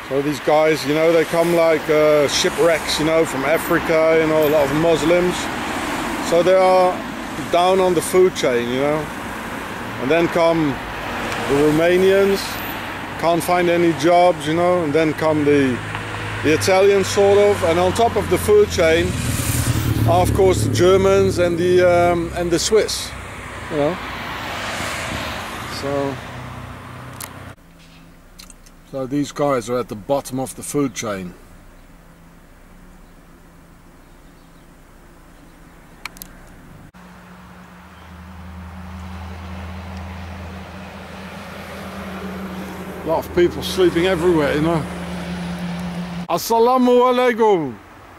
So these guys, you know, they come like shipwrecks, you know, from Africa, you know, a lot of Muslims. So they are down on the food chain, you know. And then come the Romanians, can't find any jobs, you know, and then come the Italians, sort of, and on top of the food chain are of course the Germans and the Swiss, you know. So these guys are at the bottom of the food chain. A lot of people sleeping everywhere, you know. Assalamu alaikum.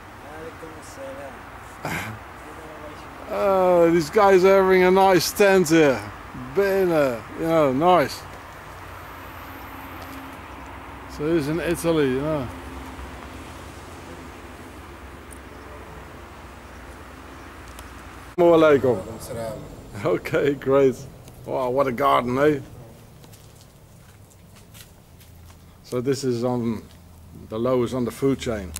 These guys are having a nice tent here. Bene, you know, nice. So it's in Italy, you know. Assalamu alaikum. Okay, great. Wow, what a garden, eh? So this is on the lowest on the food chain.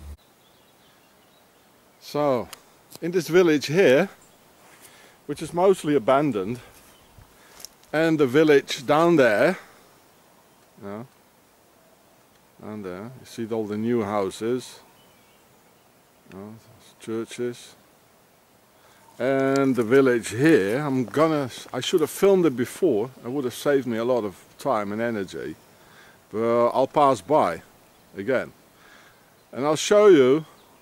So in this village here, which is mostly abandoned, and the village down there, you know, down there, you see all the new houses, you know, churches, and the village here. I should have filmed it before. It would have saved me a lot of time and energy. But I'll pass by again, and I'll show you.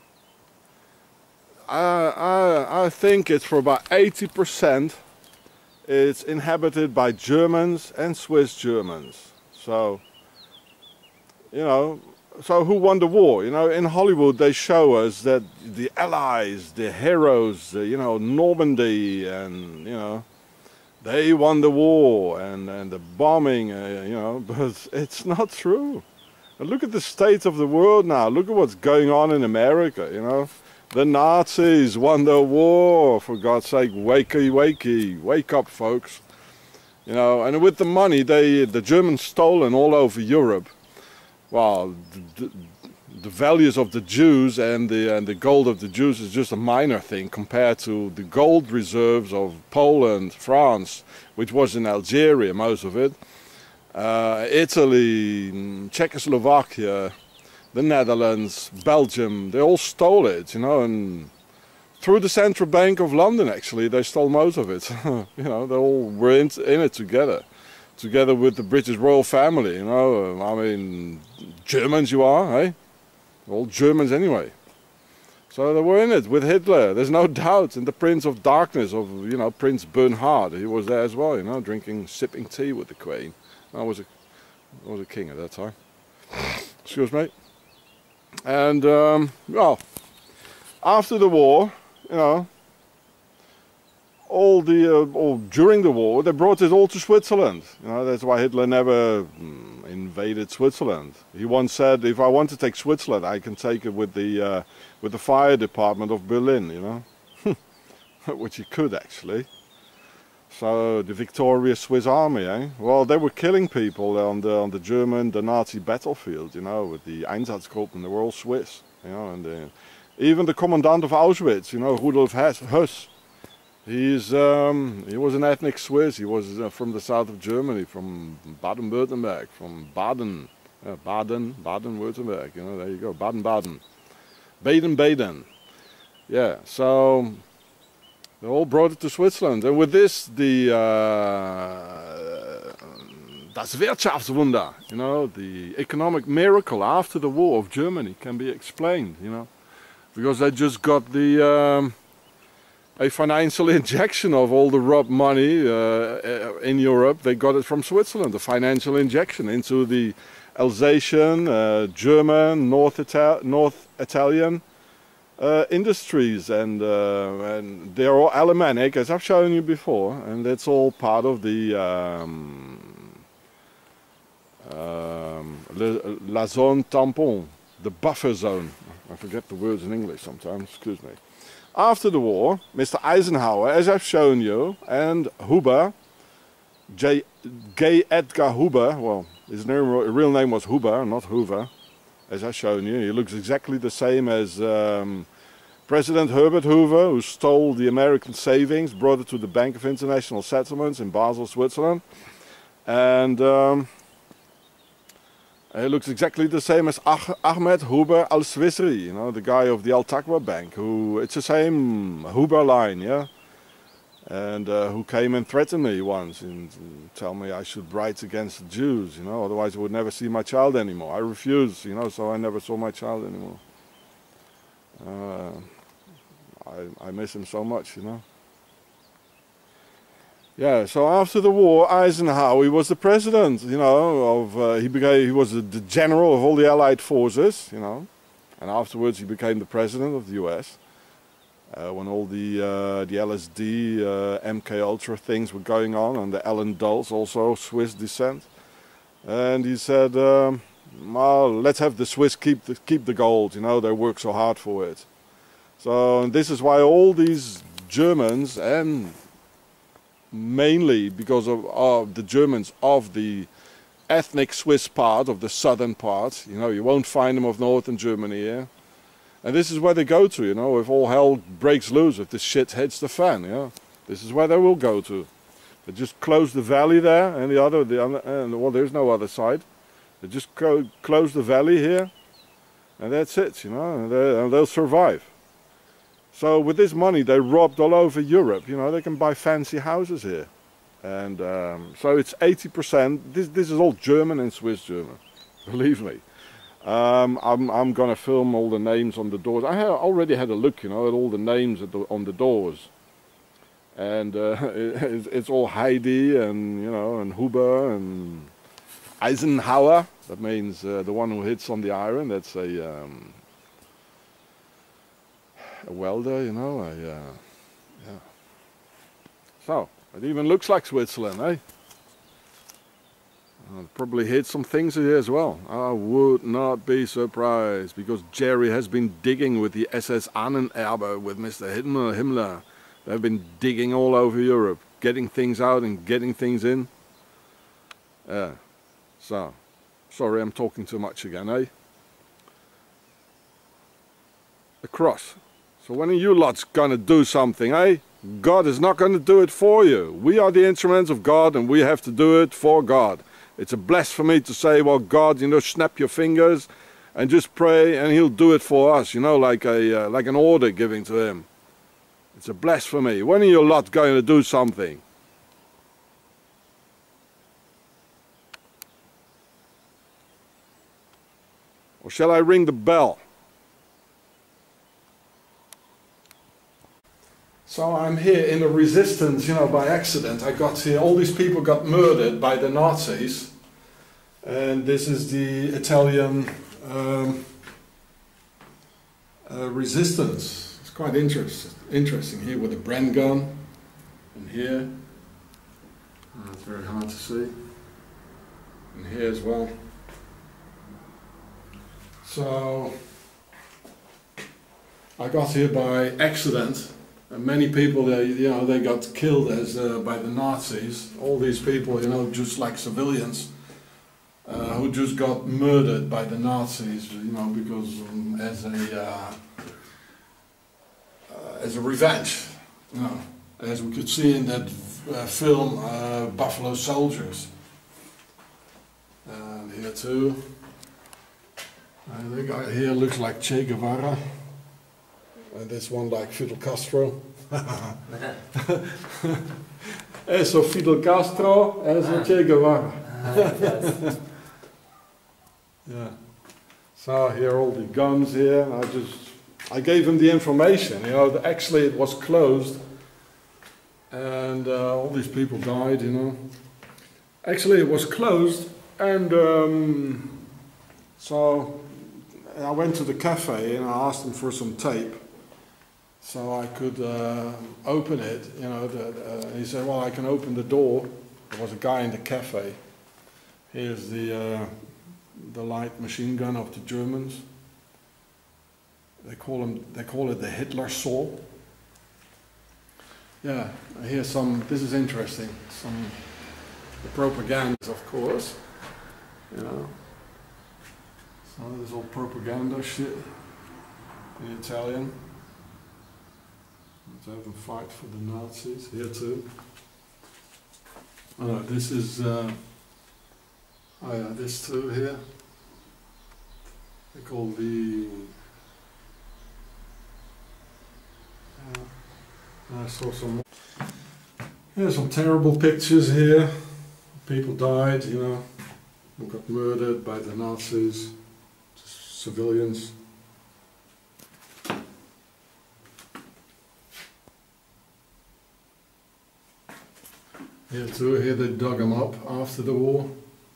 I think it's for about 80%. It's inhabited by Germans and Swiss Germans. So, you know, so who won the war? You know, in Hollywood they show us that the Allies, the heroes, you know, Normandy, and you know, they won the war and the bombing, you know, but it's not true. And look at the state of the world now. Look at what's going on in America, you know. The Nazis won the war, for God's sake. Wakey, wakey, wake up, folks. You know, and with the money the Germans stolen all over Europe, well, the values of the Jews and the gold of the Jews is just a minor thing compared to the gold reserves of Poland, France, which was in Algeria, most of it, Italy, Czechoslovakia, the Netherlands, Belgium. They all stole it, you know, and through the central bank of London, actually, they stole most of it. You know, they all were in it together with the British royal family, you know. I mean, Germans you are, eh? All Germans anyway. So they were in it with Hitler, there's no doubt. And the Prince of Darkness of, you know, Prince Bernhard, he was there as well, you know, sipping tea with the Queen. I was a king at that time. Excuse me. And, well, after the war, you know, during the war, they brought it all to Switzerland. You know, that's why Hitler never invaded Switzerland. He once said, if I want to take Switzerland, I can take it with the fire department of Berlin, you know, which he could actually. So the victorious Swiss army, eh? Well, they were killing people on the Nazi battlefield, you know, with the Einsatzgruppen. They were all Swiss, you know, and even the commandant of Auschwitz, you know, Rudolf Höss. He was an ethnic Swiss. He was from the south of Germany, from Baden-Württemberg, from Baden-Württemberg, you know, there you go, Baden-Baden. Baden-Baden. Yeah, so they all brought it to Switzerland. And with this, das Wirtschaftswunder, you know, the economic miracle after the war of Germany can be explained, you know, because they just got a financial injection of all the robbed money in Europe. They got it from Switzerland, a financial injection into the Alsatian, German, North Italian industries, and they're all Alemannic, as I've shown you before, and that's all part of the La Zone Tampon, the buffer zone. I forget the words in English sometimes, excuse me. After the war, Mr. Eisenhower, as I've shown you, and Huber, J. Edgar Hoover, well, his real name was Huber, not Hoover, as I've shown you. He looks exactly the same as President Herbert Hoover, who stole the American savings, brought it to the Bank of International Settlements in Basel, Switzerland. And he looks exactly the same as Ahmed Hoover al-Swisri, you know, the guy of the Al-Taqwa Bank, who, it's the same Hoover line, yeah? And who came and threatened me once and tell me I should write against the Jews, you know, otherwise I would never see my child anymore. I refused, you know, so I never saw my child anymore. I miss him so much, you know. Yeah, so after the war, Eisenhower, he was the president, you know, of, he was the general of all the Allied forces, you know, and afterwards he became the president of the US. When all the LSD, MK Ultra things were going on, and the Alan Dulles, also Swiss descent, and he said, well, let's have the Swiss keep the gold, you know, they work so hard for it. So this is why all these Germans, and mainly because of the Germans of the ethnic Swiss part, of the southern part, you know, you won't find them of northern Germany here. And this is where they go to, you know, if all hell breaks loose, if this shit hits the fan, you know. This is where they will go to. They just close the valley there, and well, there's no other side. They just close the valley here, and that's it, you know, and they'll survive. So with this money, they robbed all over Europe, you know, they can buy fancy houses here. And so it's 80%, this is all German and Swiss German, believe me. I'm gonna film all the names on the doors. I already had a look, you know, at all the names on the doors. And it's all Heidi and, you know, and Huber and Eisenhower. That means the one who hits on the iron. That's a welder, you know. Yeah. So it even looks like Switzerland, eh? I'll probably hit some things here as well. I would not be surprised, because Jerry has been digging with the SS Ahnenerbe with Mr. Himmler. They've been digging all over Europe, getting things out and getting things in. So, sorry, I'm talking too much again, eh? The cross. So when are you lots gonna do something, eh? God is not gonna do it for you. We are the instruments of God, and we have to do it for God. It's a blasphemy to say, well, God, you know, snap your fingers and just pray and he'll do it for us, you know, like an order giving to him. It's a blasphemy. When are you lot going to do something? Or shall I ring the bell? So I'm here in a resistance, you know, by accident. I got here, all these people got murdered by the Nazis. And this is the Italian resistance. It's quite interesting here with the Bren gun. And here, it's very hard to see. And here as well. So I got here by accident. And many people, you know, they got killed as by the Nazis. All these people, you know, just like civilians, who just got murdered by the Nazis, you know, because as a revenge, you know, as we could see in that film Buffalo Soldiers. And here too, the guy here looks like Che Guevara. And this one like Fidel Castro. Eso Fidel Castro, eso Che Guevara. Yeah. So here are all the guns here. I gave him the information. You know, actually it was closed, and all these people died. You know. Actually it was closed, and so I went to the cafe and I asked them for some tape, so I could open it, you know. He said, well, I can open the door. There was a guy in the cafe. Here's the light machine gun of the Germans. They call it the Hitler saw. Yeah, here's some, this is interesting. The propaganda, of course, you know. So there's all propaganda shit in Italian. Let's have them fight for the Nazis here too. Oh, this is, oh yeah, this too here. They call the, I saw some, yeah, some terrible pictures here. People died, you know, who got murdered by the Nazis, just civilians. Here too, here they dug them up after the war.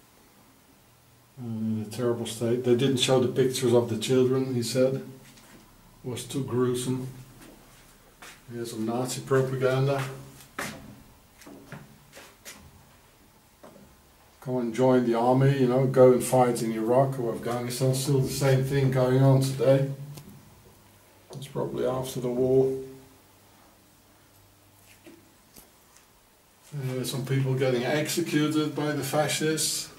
In a terrible state. They didn't show the pictures of the children, he said. It was too gruesome. Here's some Nazi propaganda. Come and join the army, you know, go and fight in Iraq or Afghanistan. Still the same thing going on today. It's probably after the war. Some people getting executed by the fascists.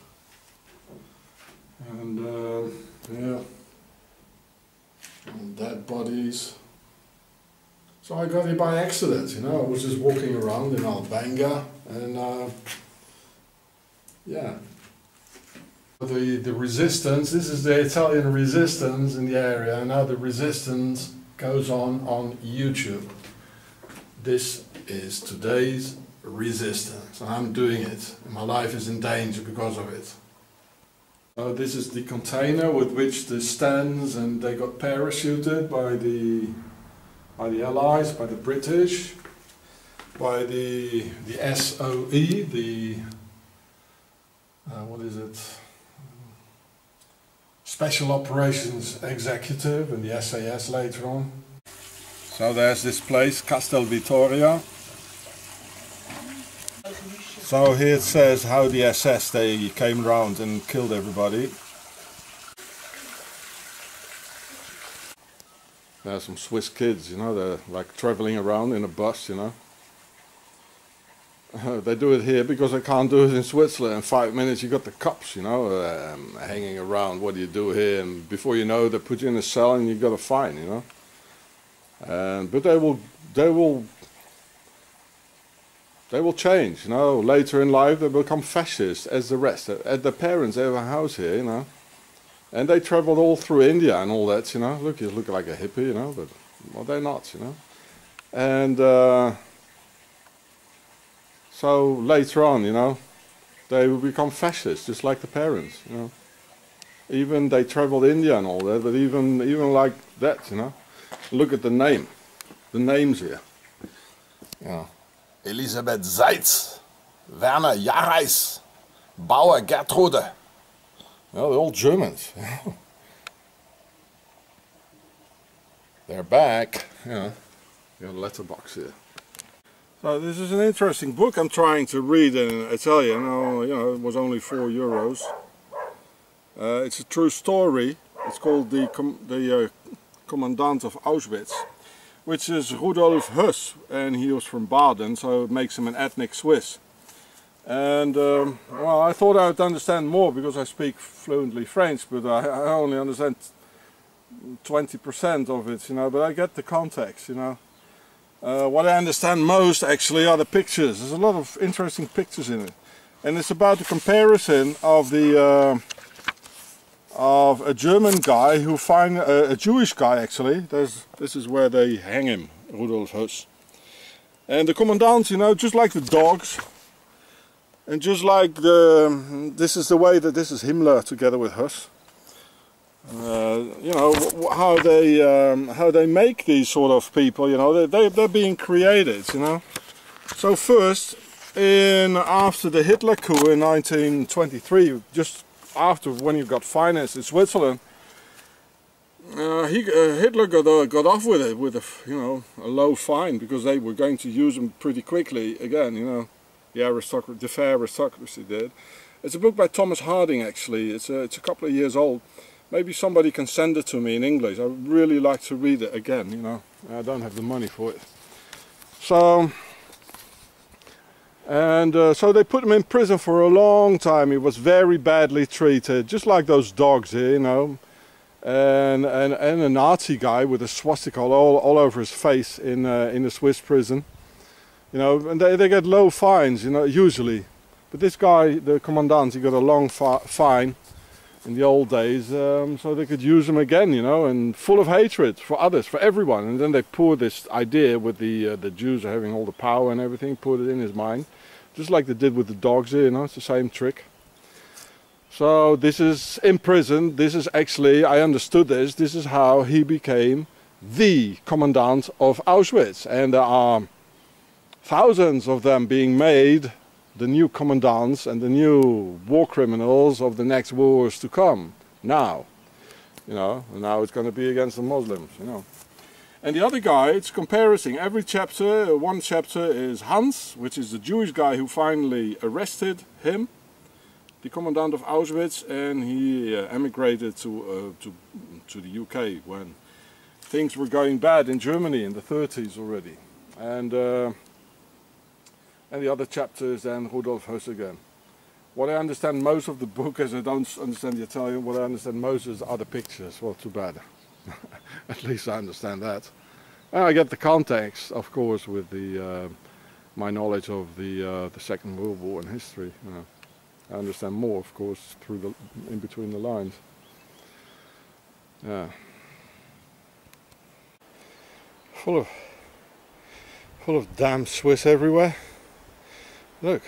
And yeah, and dead bodies. So I got here by accident, you know. I was just walking around in Albania, and yeah. The resistance. This is the Italian resistance in the area. Now the resistance goes on YouTube. This is today's resistance. I'm doing it. And my life is in danger because of it. This is the container with which the stands, and they got parachuted by the Allies, by the British, by the SOE, the what is it? Special Operations Executive, and the SAS later on. So there's this place, Castel Vittoria. So here it says how the SS, they came around and killed everybody. There are some Swiss kids, you know, they're like traveling around in a bus, you know. They do it here because they can't do it in Switzerland. In 5 minutes you got the cops, you know, hanging around. What do you do here? And before you know, they put you in a cell and you got a fine, you know. But they will change, you know. Later in life they become fascist as the rest. The parents, they have a house here, you know. And they traveled all through India and all that, you know. Look, you look like a hippie, you know, but well, they're not, you know. And so later on, you know, they will become fascists, just like the parents, you know. Even they traveled India and all that, but even like that, you know. Look at the names here. Yeah. Elisabeth Seitz, Werner Jareis, Bauer Gertrude. Well, they're all Germans. They're back. Yeah. You got a letterbox here. So this is an interesting book I'm trying to read in Italian. You know, it was only €4. It's a true story. It's called the Commandant of Auschwitz, which is Rudolf Höss, and he was from Baden, so it makes him an ethnic Swiss. And well, I thought I would understand more because I speak fluently French, but I only understand 20% of it, you know, but I get the context, you know. What I understand most actually are the pictures. There's a lot of interesting pictures in it. And it's about the comparison of of a German guy who find a Jewish guy actually. This is where they hang him, Rudolf Höss. And the commandant, you know, just like the dogs, and just like this is the way that this is Himmler together with Höss. You know how they make these sort of people. You know, they're being created. You know, so first after the Hitler coup in 1923, just after when he got financed in Switzerland, Hitler got off with it with a low fine because they were going to use him pretty quickly again. You know, the fair aristocracy did. It's a book by Thomas Harding actually. It's a couple of years old. Maybe somebody can send it to me in English. I'd really like to read it again, you know. I don't have the money for it. So, so they put him in prison for a long time. He was very badly treated, just like those dogs here, you know. and a Nazi guy with a swastika all over his face in a Swiss prison. You know, and they get low fines, you know, usually. But this guy, the commandant, he got a long fine in the old days, so they could use him again, you know, and full of hatred for others, for everyone. And then they poured this idea with the Jews are having all the power and everything, poured it in his mind, just like they did with the dogs here, you know, it's the same trick. So this is in prison. This is actually, I understood this. This is how he became the commandant of Auschwitz, and there are thousands of them being made the new commandants and the new war criminals of the next wars to come. Now, you know, now it's going to be against the Muslims, you know. And the other guy, it's comparison. Every chapter, one chapter is Hans, which is the Jewish guy who finally arrested him, the commandant of Auschwitz, and he emigrated to the UK when things were going bad in Germany in the 30s already. And the other chapter is then Rudolf Höss again. What I understand most of the book, as I don't understand the Italian, what I understand most is other pictures. Well, too bad. At least I understand that. And I get the context, of course, with the my knowledge of the Second World War and history. You know. I understand more, of course, through the in between the lines. Yeah. Full of damn Swiss everywhere. Look,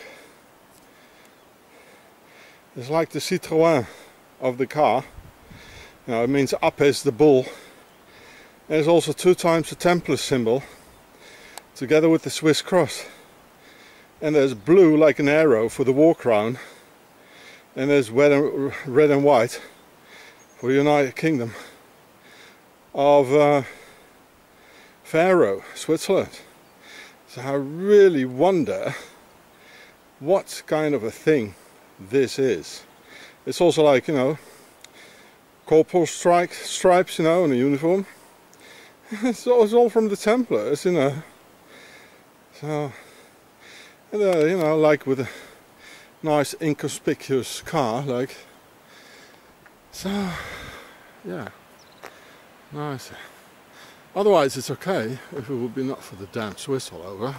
it's like the Citroën of the car. You know, it means up is the bull. There's also 2 times the Templar symbol, together with the Swiss cross. And there's blue like an arrow for the war crown. And there's red and white for the United Kingdom of Faroe, Switzerland. So I really wonder what kind of a thing this is. It's also like, you know, corporal stripes, you know, on a uniform. It's all from the Templars, you know. So, and, you know, like with a nice inconspicuous car, like. So, yeah, nice. Otherwise, it's okay if it would be not for the damn Swiss all over.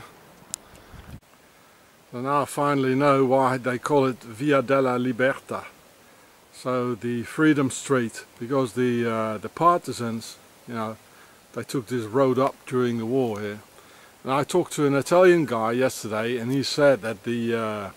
So now I finally know why they call it Via della Libertà, so the Freedom Street, because the partisans, you know, they took this road up during the war here. And I talked to an Italian guy yesterday, and he said that in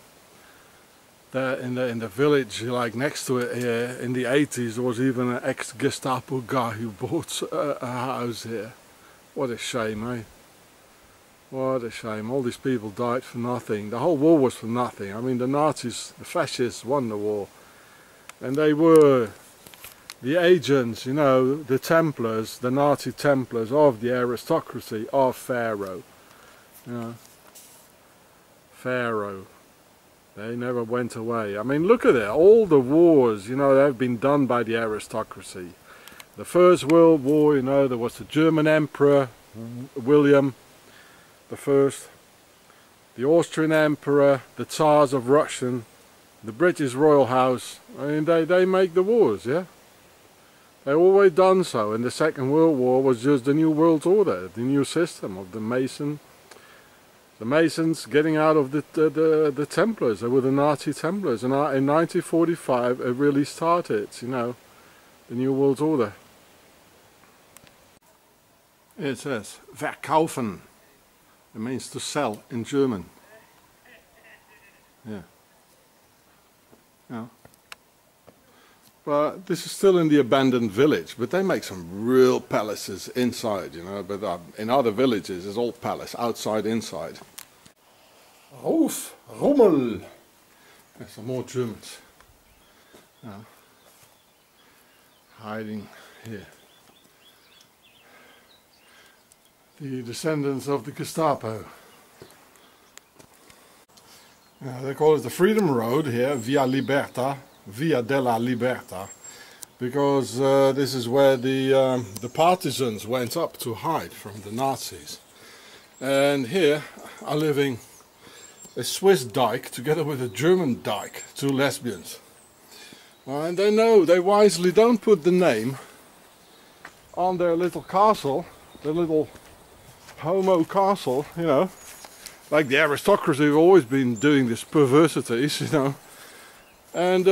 the village, like next to it here, in the 80s, there was even an ex-Gestapo guy who bought a house here. What a shame, eh? What a shame. All these people died for nothing. The whole war was for nothing. I mean, the Nazis, the fascists won the war. And they were the agents, you know, the Templars, the Nazi Templars of the aristocracy of Pharaoh. You know, Pharaoh. They never went away. I mean, look at it. All the wars, you know, have been done by the aristocracy. The First World War, you know, there was the German Emperor, William the First, the Austrian Emperor, the Tsars of Russian, the British Royal House. I mean, they make the wars, yeah? They always done so. And the Second World War was just the New World Order, the new system of the Masons getting out of the Templars. They were the Nazi Templars. And in 1945 it really started, you know, the New World Order. It says verkaufen. It means to sell in German. Yeah. Yeah. But this is still in the abandoned village, but they make some real palaces inside, you know. But in other villages, it's all palace, outside, inside. Ruf, Rummel. There's some more Germans. Yeah. Hiding here. The descendants of the Gestapo. They call it the Freedom Road here, Via Libertà, Via della Libertà, because this is where the partisans went up to hide from the Nazis. And here are living a Swiss dyke together with a German dyke, 2 lesbians. And they know, they wisely don't put the name on their little castle, their little homo castle, you know, like the aristocracy have always been doing these perversities, you know, and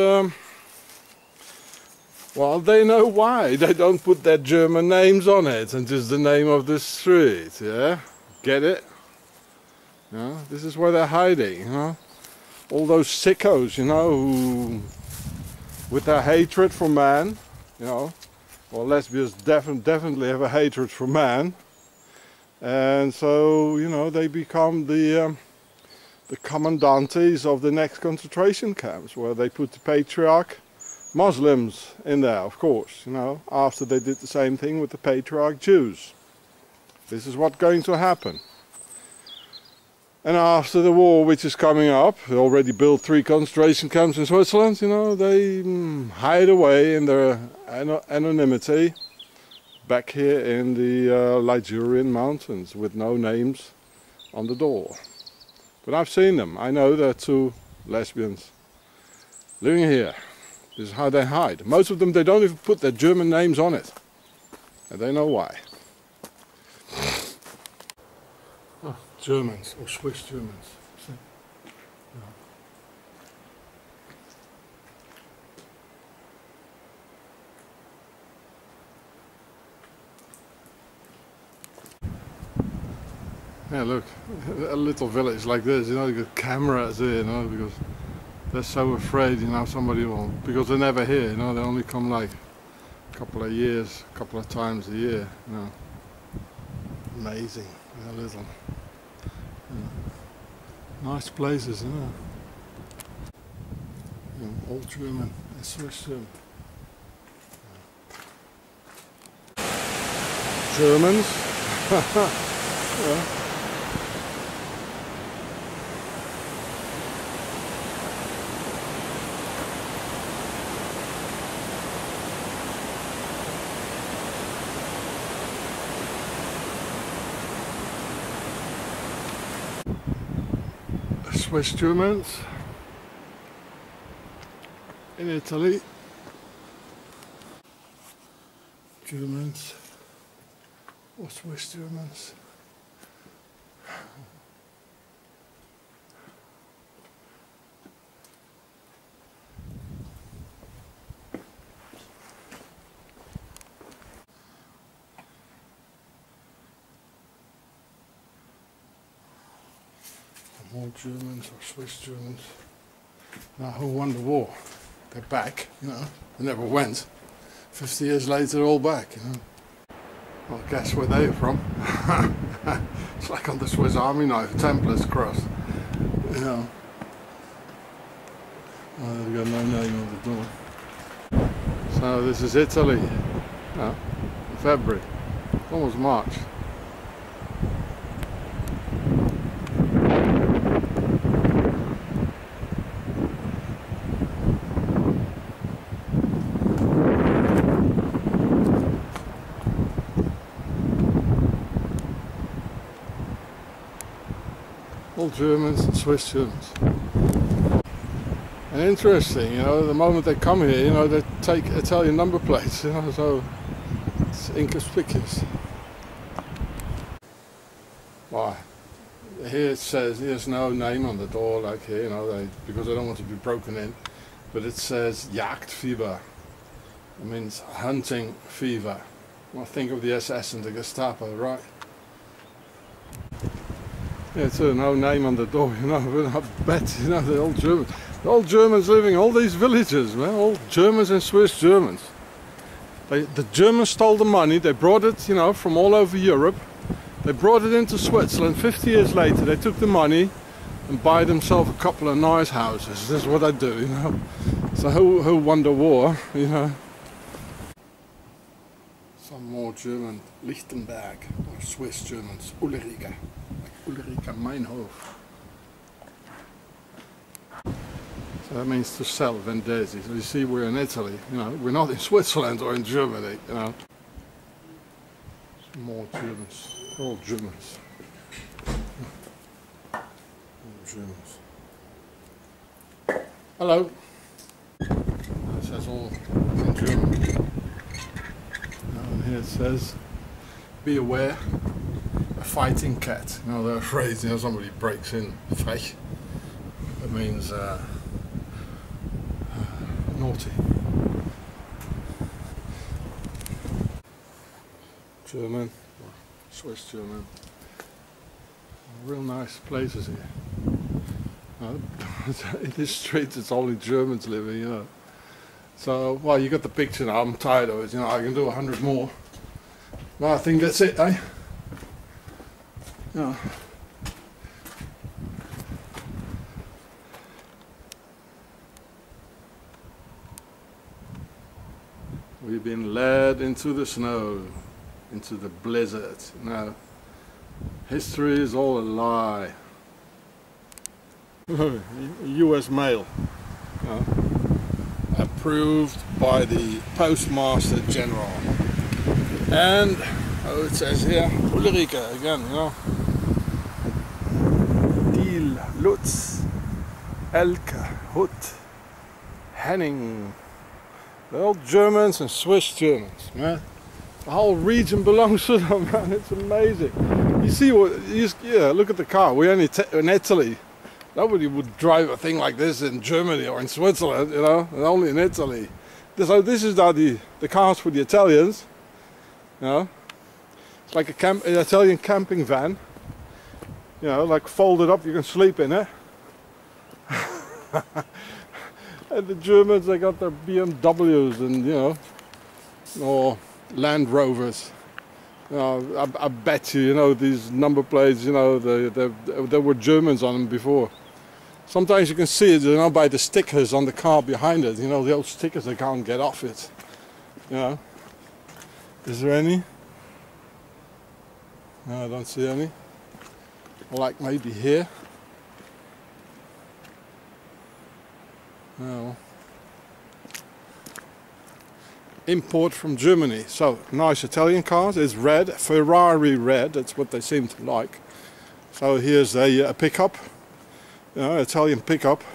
well, they know why they don't put their German names on it and just the name of the street, yeah, get it? Yeah, this is where they're hiding, you know, all those sickos, you know, who, with their hatred for man, you know, well, lesbians definitely have a hatred for man. And so, you know, they become the commandantes of the next concentration camps, where they put the patriarch Muslims in there, of course, you know, after they did the same thing with the patriarch Jews. This is what's going to happen. And after the war, which is coming up, they already built 3 concentration camps in Switzerland, you know, they hide away in their anonymity back here in the Ligurian mountains with no names on the door. But I've seen them. I know there are 2 lesbians living here. This is how they hide. Most of them, they don't even put their German names on it. And they know why. Oh, Germans, or Swiss Germans. See? Yeah, look, a little village like this, you know, you got cameras here, you know, because they're so afraid, you know, somebody will, because they're never here, you know, they only come like a couple of years, a couple of times a year, you know. Amazing, you know, little, you know, nice places, you know. You know, all German and Swiss German. Germans. Yeah. Swiss Germans in Italy. Germans or Swiss Germans. More Germans or Swiss Germans. Now, who won the war? They're back, you know. They never went. 50 years later, they're all back, you know. Well, guess where they're from? It's like on the Swiss Army knife, Templars cross. You know. Oh, they've got no name on the door. So this is Italy. No, in February. Almost March. All Germans and Swiss Germans. And interesting, you know, the moment they come here, you know, they take Italian number plates, you know, so it's inconspicuous. Why? Here it says, there's no name on the door, like here, you know, because they don't want to be broken in, but it says Jagdfieber. It means hunting fever. Well, think of the SS and the Gestapo, right? Yeah, it's no name on the door, you know, but I bet, you know, the old Germans living, all these villages, man, all Germans and Swiss Germans. The Germans stole the money, they brought it, you know, from all over Europe. They brought it into Switzerland. 50 years later, they took the money and buy themselves a couple of nice houses. This is what I do, you know. So who won the war, you know? Some more German, Lichtenberg, or Swiss Germans, Ulrika, like Ulrika Meinhof. So that means to sell, vendesi. So you see, we're in Italy, you know, we're not in Switzerland or in Germany, you know. Some more Germans, all Germans. All Germans. Hello. That says all in German. here it says, be aware, a fighting cat. You know, they're afraid, you know, somebody breaks in, frech. That means naughty. German, Swiss German. Real nice places here. In this street it's only Germans living, you know. So, well, you got the picture now. I'm tired of it, you know. I can do 100 more. Well, I think that's it, eh? Yeah. We've been led into the snow, into the blizzard. Now, history is all a lie. US mail. Approved by the Postmaster General. And, oh, it says here, Ulrike again, you know. Diel, Lutz, Elke, Hut, Henning. They're all Germans and Swiss Germans, man. The whole region belongs to them, man. It's amazing. You see what, yeah, look at the car. We're only in Italy. Nobody would drive a thing like this in Germany or in Switzerland, you know, and only in Italy. So this is now the cars for the Italians, you know. It's like an Italian camping van, you know, like folded up, you can sleep in it. And the Germans, they got their BMWs and, you know, or Land Rovers. You know, I bet you know, these number plates, you know, there were Germans on them before. Sometimes you can see it, you know, by the stickers on the car behind it. You know, the old stickers, they can't get off it. You know. Is there any? No, I don't see any. Like maybe here. No. Import from Germany. So, nice Italian cars. It's red, Ferrari red. That's what they seem to like. So here's a pickup. You know, Italian pickup.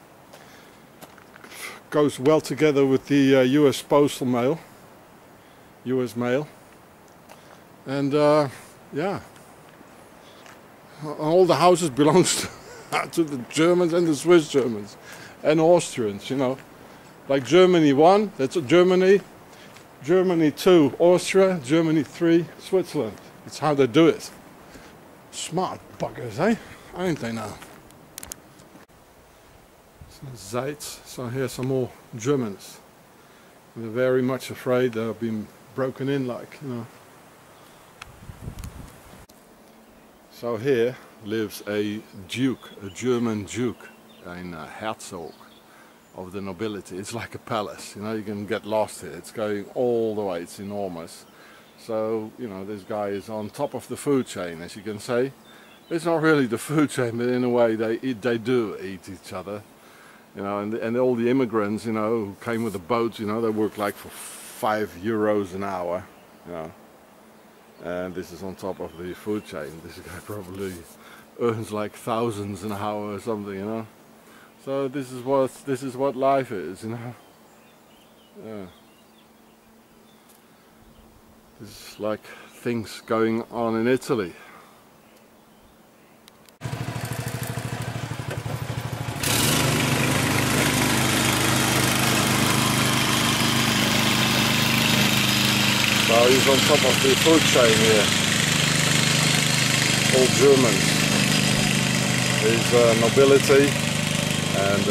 Goes well together with the US postal mail. US mail. And yeah. All the houses belongs to the Germans and the Swiss Germans. And Austrians, you know. Like Germany 1, that's Germany. Germany 2, Austria. Germany 3, Switzerland. That's how they do it. Smart buggers, eh? Ain't they now? Zeitz. So here's some more Germans. They're very much afraid they've been broken in, like, you know. So here lives a duke, a German duke, a Herzog of the nobility. It's like a palace, you know, you can get lost here. It's going all the way, it's enormous. So, you know, this guy is on top of the food chain, as you can say. It's not really the food chain, but in a way they do eat each other. You know, and all the immigrants, you know, who came with the boats, you know, they work like for €5 an hour, you know. And this is on top of the food chain. This guy probably earns like thousands an hour or something, you know. So this is what life is, you know. Yeah. This is like things going on in Italy. So he's on top of the food chain here. All Germans. He's nobility, and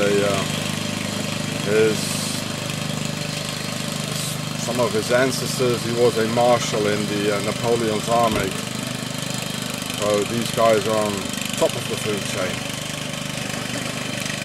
some of his ancestors, he was a marshal in the Napoleon's army. So these guys are on top of the food chain.